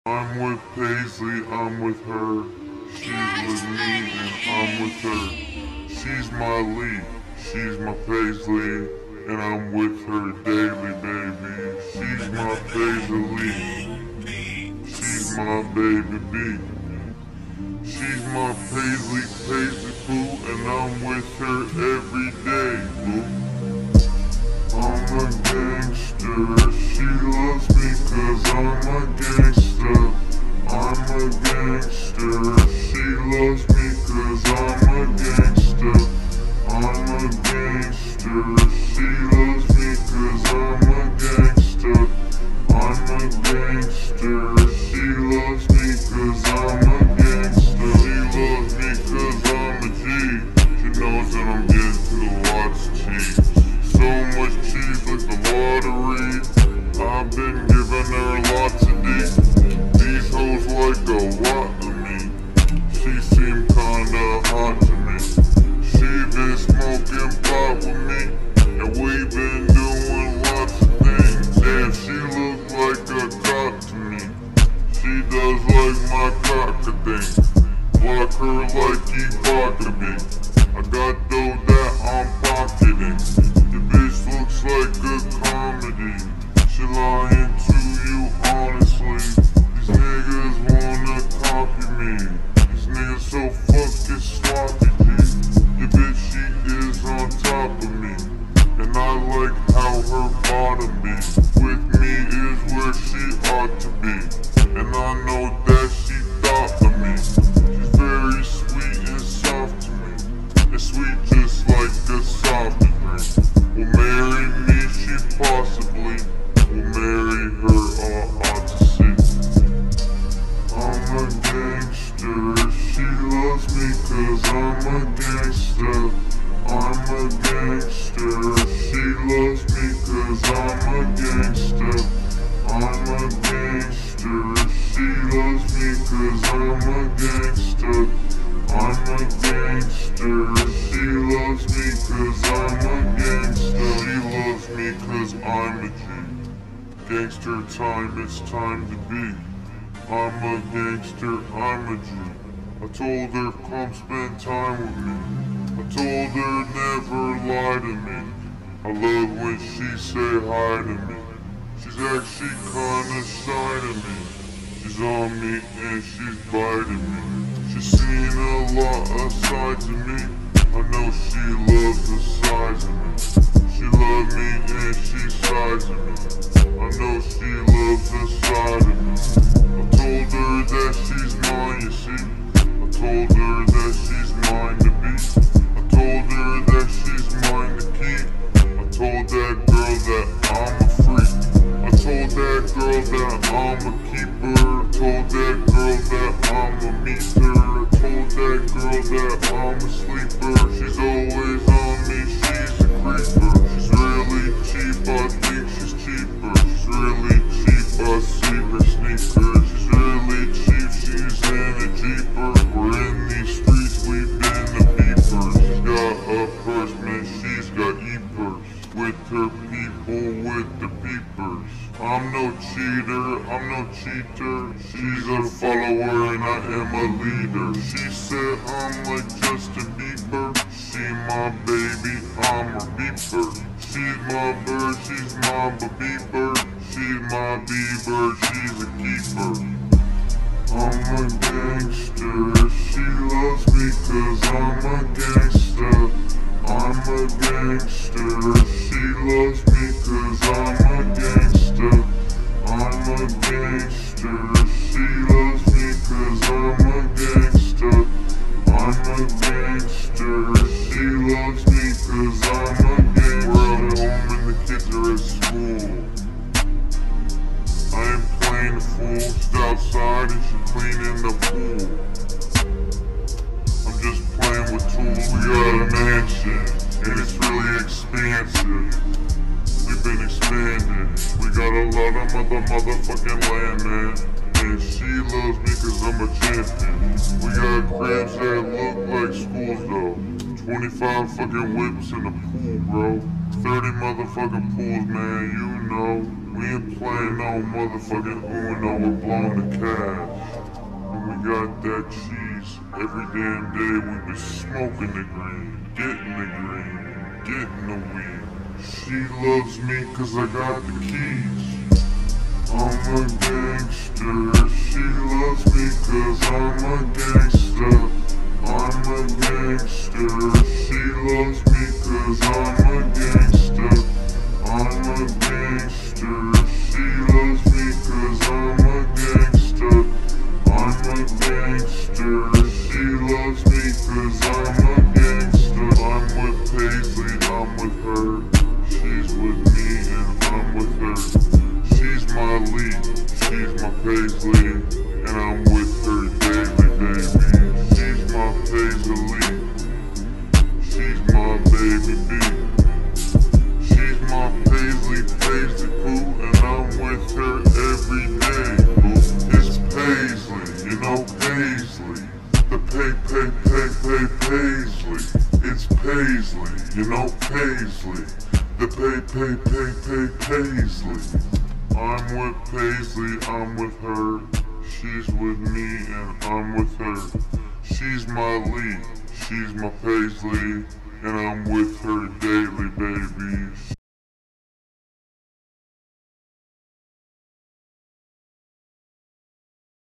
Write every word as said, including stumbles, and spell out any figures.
I'm with Paisley, I'm with her. She's with me and I'm with her. She's my lead, she's my Paisley, and I'm with her daily, baby. She's my Paisley, she's my baby B. She's my Paisley, Paisley boo, and I'm with her every day, boo. I'm a gangster, she loves me cause I'm a gangster. I'm a gangster, she loves me cause I'm a gangster. I'm a gangster, she loves me cause I'm a gangster. I'm a gangster, she loves me cause I'm a gangster. She loves me cause I'm a G. She knows that I'm getting to lots of cheese. So much cheese like the lottery. I've been giving her lots of D. These hoes like a lot of me. She seemed kinda hot to me. She been smoking pot with me, and we been doing lots of things. Damn, she look like a cock to me. She does like my cock a thing. Block her like Ibaka me. I got dough that I'm pocketing. The bitch looks like a comedy. She lying to you honestly. These niggas wanna copy me. These niggas so fucking sloppy, G. Your bitch, she is on top of me. And I like how her bottom be. With me is where she ought to be. And I know that she thought of me. She's very sweet and soft to me. And sweet just like a soft drink. Will marry me, she possibly will marry her, all ought to see. I'm a gangster, she loves me cause I'm a gangster. I'm a gangster, she loves me cause I'm a gangster. I'm a gangster, she loves me cause I'm a gangster. I'm a gangster, she loves me cause I'm a gangster. She loves me cause I'm a G. Gangster time, it's time to be. I'm a gangster, I'm a G. I told her come spend time with me. I told her never lie to me. I love when she say hi to me. She's actually kinda shy to me. She's on me and she's biting me. She's seen a lot of sides of me. I know she loves the size of me. She loves me and she sides of me. I know she loves the side of me. I told her that she's mine, you see. I told her that she's mine to be. I told her that she's mine to keep. I told that girl that I'm a freak. I told that girl that I'm a keeper. I told that girl that I'm a meter. I told that girl that I'm a sleeper. She's always on me, she's a creeper. She's really cheap, I think she's cheaper. She's really cheap, I see her sneakers. She's really cheap, she's in a jeeper. We're in these streets, we've been a beeper. She's got a purse, man, she's got e-purse. With her people, with the peepers. I'm no cheater, I'm no cheater. She's a follower and I am a leader. She said I'm like Justin Bieber. She my baby, I'm her beeper. She's my bird, she's my beeper. She's my beaver, she's a keeper. I'm a gangster, she loves me cause I'm a gangster. I'm a gangster, she loves me cause I'm a gangster. I'm a gangster, she loves me cause I'm a gangster. I'm a gangster, she loves me cause I'm a gangster. We're at home and the kids are at school. I ain't playing the fool, she's outside and she's cleaning the pool. I'm just playing with tools. We got a mansion, and it's really expansive. We've been expanding. We got a lot of mother motherfucking land, man. And she loves me cause I'm a champion. We got cribs that look like schools though. twenty-five fucking whips in the pool, bro. thirty motherfucking pools, man, you know. We ain't playing no motherfucking Uno, we're blowing the cash. And we got that cheese every damn day. We be smoking the green, getting the green, getting the weed. She loves me cause I got the keys. I'm a gangster. She loves me cause I'm a gangster. I'm a gangster. She loves me cause I'm a gangster. I'm a gangster. She loves me cause I'm a gangster. I'm a gangster. She loves me cause I'm a gangster. I'm with Paisley, I'm with her. She's with me and I'm with her. She's my lead, she's my Paisley, and I'm with her daily, baby. She's my Paisley, she's my baby B. She's my Paisley, Paisley poo, and I'm with her every day, boo. It's Paisley, you know Paisley. The pay, pay, pay, pay, Paisley. It's Paisley, you know Paisley. The pay, pay, pay, pay, Paisley. I'm with Paisley, I'm with her. She's with me and I'm with her. She's my lead, she's my Paisley, and I'm with